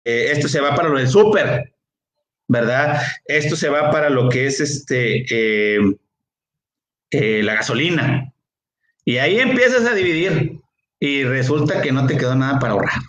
esto se va para lo del súper, ¿verdad? Esto se va para lo que es la gasolina. Y ahí empiezas a dividir y resulta que no te quedó nada para ahorrar.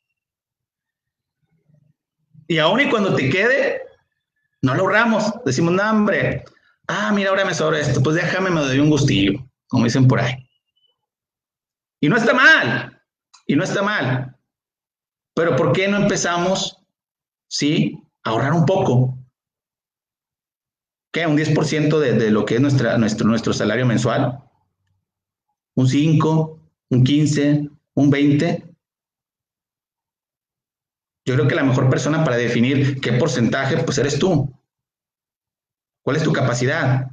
Y aún y cuando te quede, no lo ahorramos. Decimos, no, hombre, mira, ahora me sobra esto, pues déjame, me doy un gustillo, como dicen por ahí. Y no está mal, y no está mal. Pero ¿por qué no empezamos, sí, a ahorrar un poco? ¿Qué? ¿Un 10% de lo que es nuestro salario mensual? ¿Un 5, un 15, un 20? Yo creo que la mejor persona para definir qué porcentaje, pues eres tú. ¿Cuál es tu capacidad?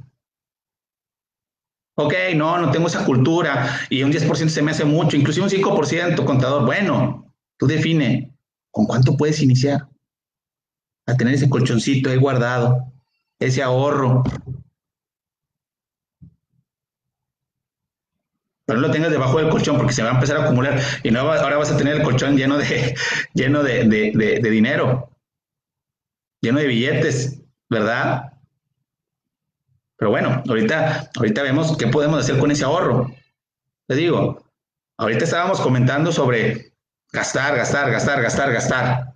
Ok, no tengo esa cultura y un 10% se me hace mucho, inclusive un 5%, contador. Bueno, tú define con cuánto puedes iniciar a tener ese colchoncito ahí guardado, ese ahorro. Pero no lo tengas debajo del colchón porque se va a empezar a acumular y no, ahora vas a tener el colchón lleno de dinero, lleno de billetes, ¿verdad? Pero bueno, ahorita vemos qué podemos hacer con ese ahorro. Te digo, ahorita estábamos comentando sobre gastar, gastar, gastar, gastar, gastar.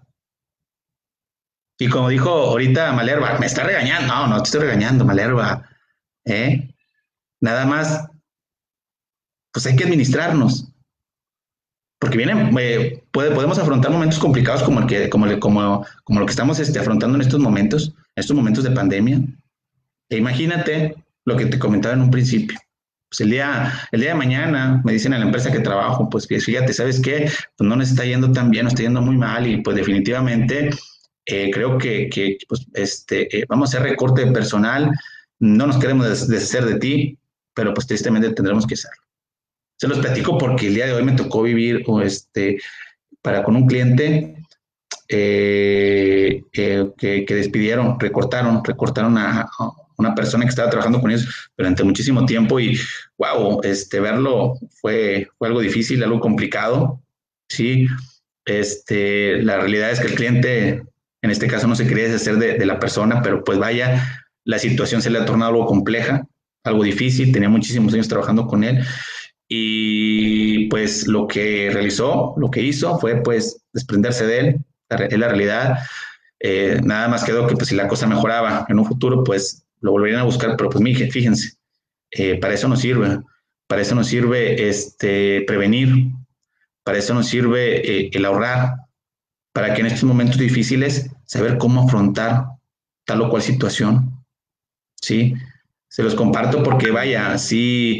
Y como dijo ahorita Malerva, me está regañando. No te estoy regañando, Malerva. ¿Eh? Nada más, pues hay que administrarnos. Porque vienen, podemos afrontar momentos complicados como lo que estamos afrontando en estos momentos de pandemia. E imagínate lo que te comentaba en un principio. Pues el día de mañana me dicen a la empresa que trabajo, pues fíjate, ¿sabes qué? Pues no nos está yendo tan bien, nos está yendo muy mal y pues definitivamente creo que pues, vamos a hacer recorte de personal, no nos queremos deshacer de ti, pero pues tristemente tendremos que hacerlo. Se los platico porque el día de hoy me tocó vivir con un cliente que despidieron, recortaron a una persona que estaba trabajando con ellos durante muchísimo tiempo y wow, verlo fue algo difícil, algo complicado, sí. La realidad es que el cliente en este caso no se quería deshacer de la persona, pero pues vaya, la situación se le ha tornado algo compleja, algo difícil, tenía muchísimos años trabajando con él y pues lo que hizo fue pues desprenderse de él, es la realidad. Nada más quedó que pues, si la cosa mejoraba en un futuro, pues lo volverían a buscar, pero pues fíjense, para eso nos sirve, prevenir, para eso nos sirve el ahorrar, para que en estos momentos difíciles saber cómo afrontar tal o cual situación, ¿sí? Se los comparto porque vaya, sí,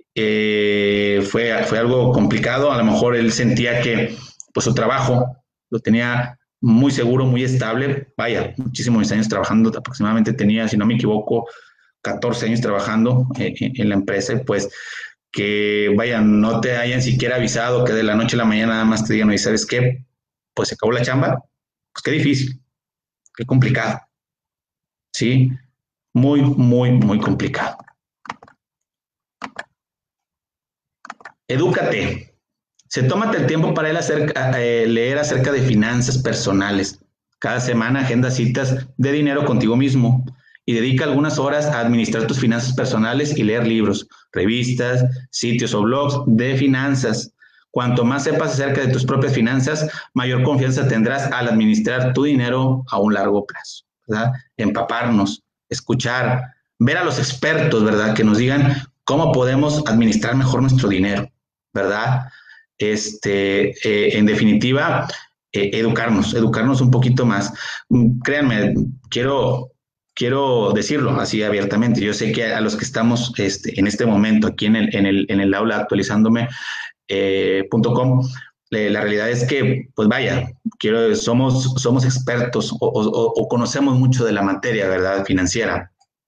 fue algo complicado, a lo mejor él sentía que pues su trabajo lo tenía muy seguro, muy estable, vaya, muchísimos años trabajando, aproximadamente tenía, si no me equivoco, 14 años trabajando en la empresa, y pues que vaya, no te hayan siquiera avisado que de la noche a la mañana nada más te digan, oye, ¿sabes qué? Pues se acabó la chamba, pues qué difícil, qué complicado, ¿sí? Muy, muy, muy complicado. Edúcate. Tómate el tiempo para leer acerca de finanzas personales. Cada semana agenda citas de dinero contigo mismo y dedica algunas horas a administrar tus finanzas personales y leer libros, revistas, sitios o blogs de finanzas. Cuanto más sepas acerca de tus propias finanzas, mayor confianza tendrás al administrar tu dinero a un largo plazo, ¿verdad? Empaparnos, escuchar, ver a los expertos, ¿verdad? Que nos digan cómo podemos administrar mejor nuestro dinero, ¿verdad? En definitiva, educarnos un poquito más. Créanme, quiero decirlo así abiertamente. Yo sé que a los que estamos en este momento aquí en el aula actualizándome.com, la realidad es que, pues vaya, somos expertos o conocemos mucho de la materia, ¿verdad? Financiera.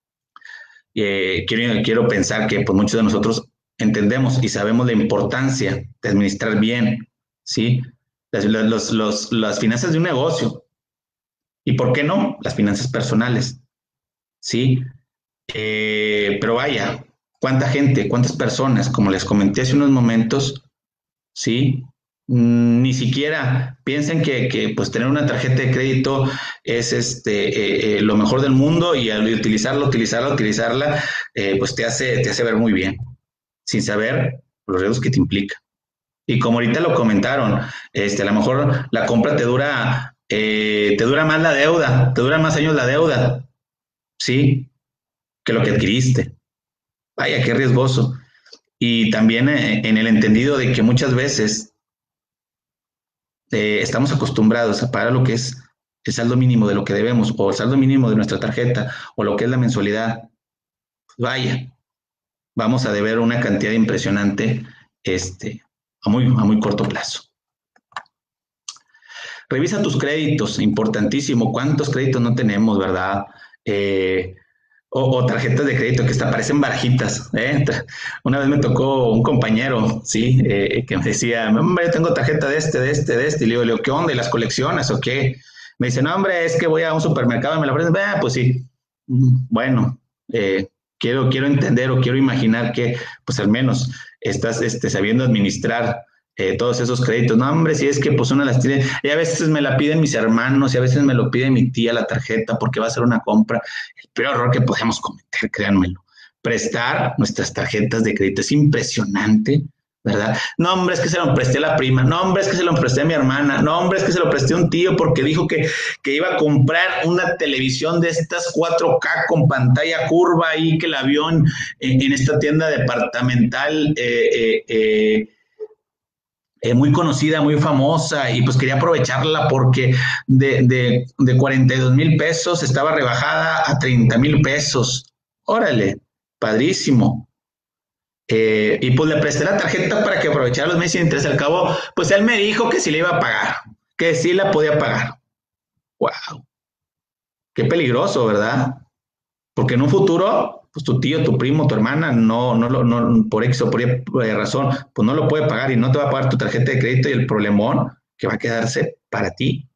Quiero pensar que pues, muchos de nosotros entendemos y sabemos la importancia de administrar bien, ¿sí? Las finanzas de un negocio y, ¿por qué no? Las finanzas personales, ¿sí? Pero vaya, cuánta gente, cuántas personas, como les comenté hace unos momentos, ¿sí? Ni siquiera piensen que pues tener una tarjeta de crédito es lo mejor del mundo y al utilizarla, pues te hace ver muy bien, sin saber los riesgos que te implica. Y como ahorita lo comentaron, a lo mejor la compra te dura más la deuda, te dura más años la deuda, ¿sí? Que lo que adquiriste. Vaya, qué riesgoso. Y también en el entendido de que muchas veces estamos acostumbrados a pagar lo que es el saldo mínimo de lo que debemos, o el saldo mínimo de nuestra tarjeta, o lo que es la mensualidad. Pues vaya, vamos a deber una cantidad impresionante a muy corto plazo. Revisa tus créditos, importantísimo. ¿Cuántos créditos no tenemos, verdad? O tarjetas de crédito que hasta parecen barajitas. Una vez me tocó un compañero, sí, que me decía, hombre, yo tengo tarjeta de este. Y le digo, ¿qué onda? ¿Y las coleccionas o qué? Me dice, no, hombre, es que voy a un supermercado y me la ofrecen. Pues sí. Bueno, quiero entender o quiero imaginar que, pues al menos, estás sabiendo administrar todos esos créditos. No, hombre, si es que pues una las tiene, y a veces me la piden mis hermanos y a veces me lo pide mi tía la tarjeta porque va a hacer una compra. El peor error que podemos cometer, créanmelo, prestar nuestras tarjetas de crédito. Es impresionante, ¿verdad? No, hombre, es que se lo presté a la prima. No, hombre, es que se lo presté a mi hermana. No, hombre, es que se lo presté a un tío porque dijo que iba a comprar una televisión de estas 4K con pantalla curva ahí que la vio en esta tienda departamental muy conocida, muy famosa, y pues quería aprovecharla porque de 42,000 pesos estaba rebajada a 30,000 pesos. Órale, padrísimo. Y pues le presté la tarjeta para que aprovechara los meses sin interés. Al cabo, pues él me dijo que sí le iba a pagar, que sí la podía pagar. ¡Wow! Qué peligroso, ¿verdad? Porque en un futuro, pues tu tío, tu primo, tu hermana, no, por X o por Y razón, pues no lo puede pagar y no te va a pagar tu tarjeta de crédito y el problemón que va a quedarse para ti.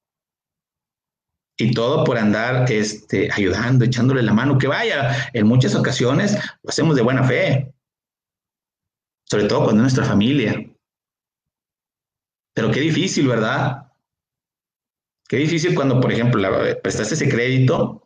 Y todo por andar ayudando, echándole la mano, que vaya, en muchas ocasiones lo hacemos de buena fe, sobre todo cuando es nuestra familia. Pero qué difícil, ¿verdad? Qué difícil cuando, por ejemplo, prestaste ese crédito,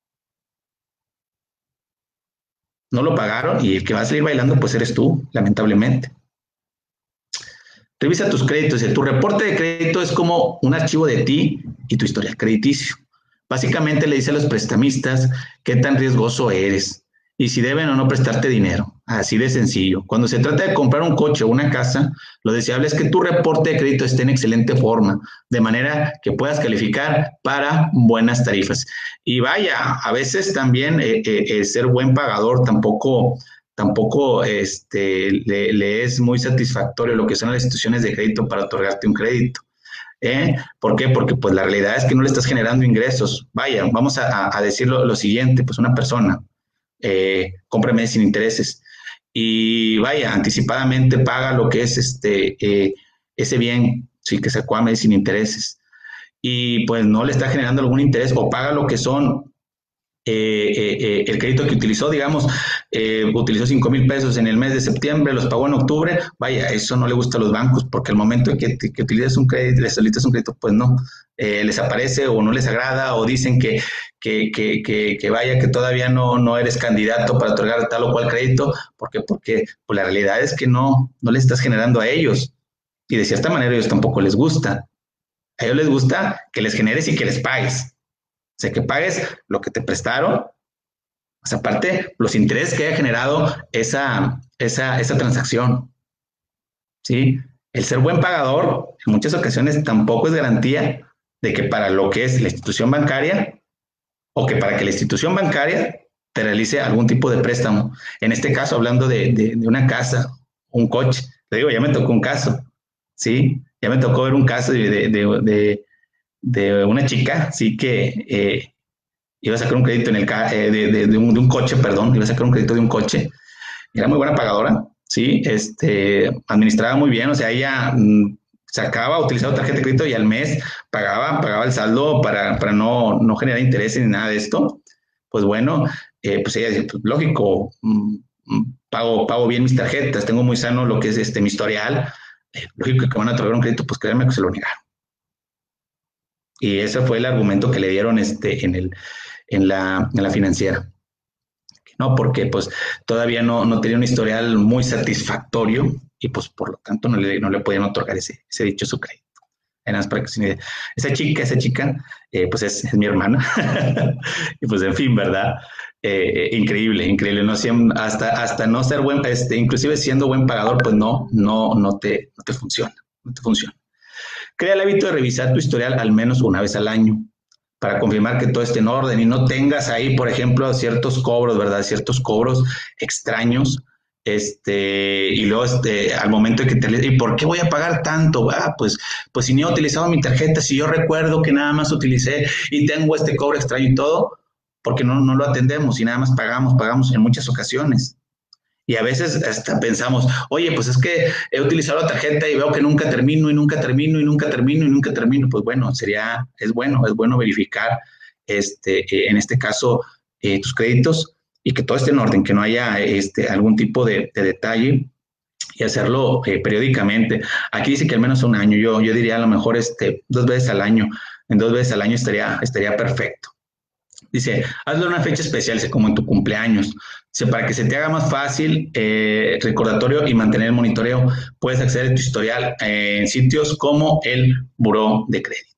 no lo pagaron y el que va a salir bailando, pues eres tú, lamentablemente. Revisa tus créditos. Tu reporte de crédito es como un archivo de ti y tu historial crediticio. Básicamente le dice a los prestamistas qué tan riesgoso eres y si deben o no prestarte dinero. Así de sencillo. Cuando se trata de comprar un coche o una casa, lo deseable es que tu reporte de crédito esté en excelente forma, de manera que puedas calificar para buenas tarifas. Y vaya, a veces también ser buen pagador tampoco le es muy satisfactorio lo que son las instituciones de crédito para otorgarte un crédito. ¿Por qué? Porque pues la realidad es que no le estás generando ingresos. Vaya, vamos a decir lo siguiente, pues una persona compra meses sin intereses y vaya, anticipadamente paga lo que es ese bien, sí, que sacó a meses sin intereses y pues no le está generando algún interés o paga lo que son el crédito que utilizó, digamos, utilizó 5,000 pesos en el mes de septiembre, los pagó en octubre, vaya, eso no le gusta a los bancos, porque el momento en que utilizas un crédito, les solicitas un crédito, pues no, les aparece o no les agrada o dicen que vaya, que todavía no eres candidato para otorgar tal o cual crédito, porque pues la realidad es que no les estás generando a ellos, y de cierta manera a ellos tampoco les gusta. A ellos les gusta que les generes y que les pagues. O sea, que pagues lo que te prestaron, o sea, aparte, los intereses que haya generado esa transacción, ¿sí? El ser buen pagador, en muchas ocasiones, tampoco es garantía de que para lo que es la institución bancaria, o que para que la institución bancaria te realice algún tipo de préstamo. En este caso, hablando de una casa, un coche, te digo, ya me tocó un caso, ¿sí? Ya me tocó ver un caso de una chica, sí, que iba a sacar un crédito de un coche, perdón, iba a sacar un crédito de un coche. Era muy buena pagadora, sí, administraba muy bien, o sea, ella sacaba, utilizaba tarjeta de crédito y al mes pagaba el saldo para no generar intereses ni nada de esto. Pues bueno, pues ella decía, pues lógico, pago bien mis tarjetas, tengo muy sano lo que es mi historial, lógico que van a otorgar un crédito, pues créanme que se lo negaron. Y ese fue el argumento que le dieron en la financiera. No, porque pues todavía no tenía un historial muy satisfactorio y pues por lo tanto no le podían otorgar ese dichoso crédito. Además, para que se me... esa chica, pues es mi hermana. Y pues en fin, ¿verdad? Increíble, increíble. No, hasta no ser buen, inclusive siendo buen pagador, pues no te funciona, no te funciona. Crea el hábito de revisar tu historial al menos una vez al año para confirmar que todo esté en orden y no tengas ahí, por ejemplo, ciertos cobros, ¿verdad? Ciertos cobros extraños. Y luego al momento de que ¿y por qué voy a pagar tanto? Pues si ni he utilizado mi tarjeta, si yo recuerdo que nada más utilicé y tengo este cobro extraño y todo, porque no lo atendemos y nada más pagamos en muchas ocasiones. Y a veces hasta pensamos, oye, pues es que he utilizado la tarjeta y veo que nunca termino y nunca termino y nunca termino y nunca termino. Pues bueno, es bueno verificar en este caso tus créditos y que todo esté en orden, que no haya algún tipo de detalle y hacerlo periódicamente. Aquí dice que al menos un año, yo diría a lo mejor 2 veces al año, en 2 veces al año estaría perfecto. Dice, hazlo en una fecha especial, como en tu cumpleaños. Dice, para que se te haga más fácil, recordatorio y mantener el monitoreo, puedes acceder a tu historial en sitios como el Buró de Crédito.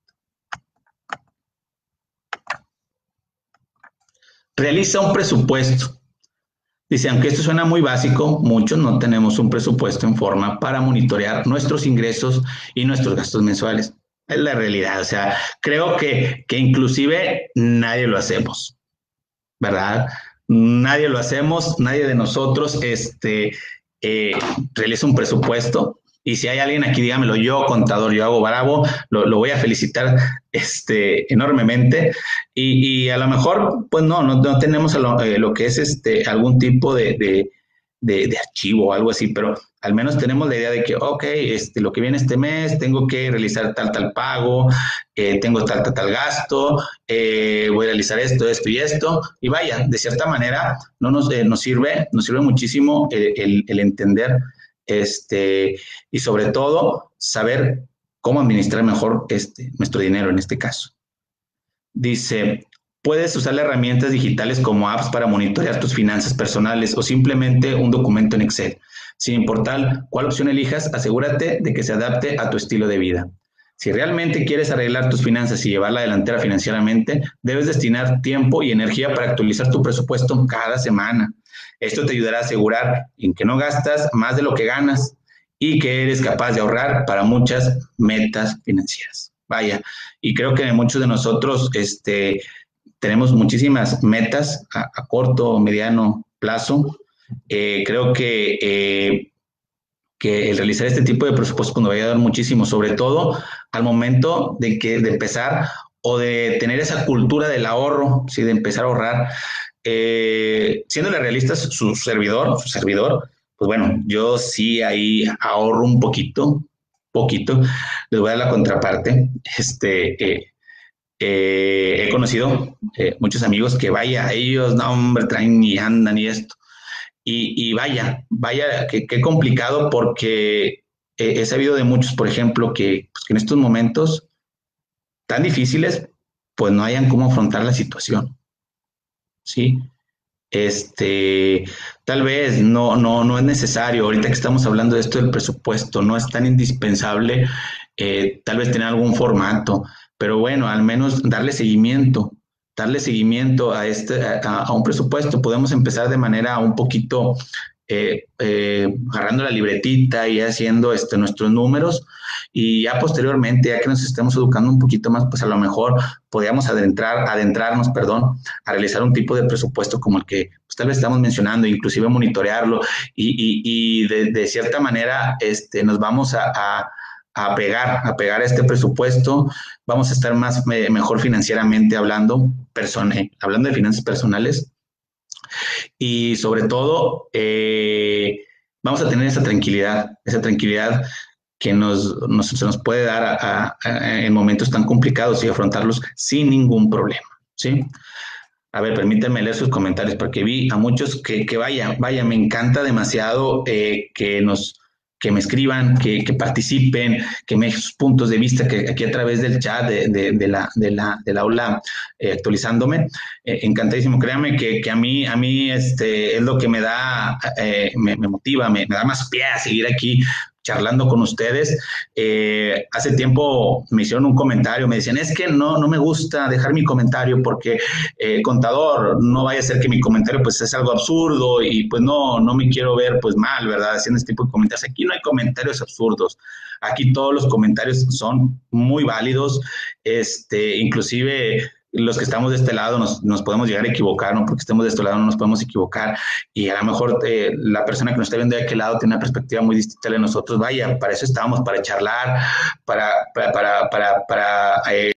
Realiza un presupuesto. Dice, aunque esto suena muy básico, muchos no tenemos un presupuesto en forma para monitorear nuestros ingresos y nuestros gastos mensuales. Es la realidad, o sea, creo que inclusive nadie lo hacemos, ¿verdad? Nadie lo hacemos, nadie de nosotros realiza un presupuesto. Y si hay alguien aquí, dígamelo, yo, contador, yo hago bravo, lo voy a felicitar enormemente. Y a lo mejor, pues no tenemos lo que es algún tipo de archivo o algo así, pero al menos tenemos la idea de que, ok, lo que viene este mes, tengo que realizar tal pago, tengo tal gasto, voy a realizar esto y esto, y vaya, de cierta manera nos sirve muchísimo el entender y sobre todo saber cómo administrar mejor nuestro dinero en este caso. Dice, puedes usar herramientas digitales como apps para monitorear tus finanzas personales o simplemente un documento en Excel. Sin importar cuál opción elijas, asegúrate de que se adapte a tu estilo de vida. Si realmente quieres arreglar tus finanzas y llevar la delantera financieramente, debes destinar tiempo y energía para actualizar tu presupuesto cada semana. Esto te ayudará a asegurar en que no gastas más de lo que ganas y que eres capaz de ahorrar para muchas metas financieras. Vaya, y creo que muchos de nosotros tenemos muchísimas metas a corto o mediano plazo. Creo que el realizar este tipo de presupuestos nos va a ayudar muchísimo, sobre todo al momento de empezar o de tener esa cultura del ahorro, ¿sí? De empezar a ahorrar. Siéndole realistas, su servidor, pues bueno, yo sí ahí ahorro un poquito, les voy a dar la contraparte. He conocido muchos amigos que vaya, ellos, no hombre, traen y andan y esto. Y vaya, qué complicado porque he sabido de muchos, por ejemplo, que en estos momentos tan difíciles, pues no hayan cómo afrontar la situación, ¿sí? Tal vez no es necesario, ahorita que estamos hablando de esto del presupuesto, no es tan indispensable, tal vez tener algún formato, pero bueno, al menos darle seguimiento a un presupuesto. Podemos empezar de manera un poquito agarrando la libretita y haciendo nuestros números, y ya posteriormente, ya que nos estemos educando un poquito más, pues a lo mejor podríamos adentrarnos, a realizar un tipo de presupuesto como el que pues, tal vez estamos mencionando, inclusive monitorearlo y de cierta manera nos vamos a pegar a este presupuesto, vamos a estar mejor financieramente hablando de finanzas personales, y sobre todo vamos a tener esa tranquilidad que se nos puede dar en momentos tan complicados y afrontarlos sin ningún problema, ¿sí? A ver, permítanme leer sus comentarios porque vi a muchos que vaya, me encanta demasiado que nos que me escriban, que participen, que me dejen sus puntos de vista, que aquí a través del chat del aula actualizándome. Encantadísimo, créanme que a mí es lo que me da, me motiva, me da más pie a seguir aquí charlando con ustedes. Hace tiempo me hicieron un comentario, me decían, es que no me gusta dejar mi comentario porque contador, no vaya a ser que mi comentario pues es algo absurdo y pues no me quiero ver pues mal, ¿verdad? Haciendo este tipo de comentarios. Aquí no hay comentarios absurdos. Aquí todos los comentarios son muy válidos, inclusive los que estamos de este lado nos podemos llegar a equivocar, ¿no? Porque estemos de este lado no nos podemos equivocar y a lo mejor la persona que nos está viendo de aquel lado tiene una perspectiva muy distinta de nosotros. Vaya, para eso estábamos, para charlar, para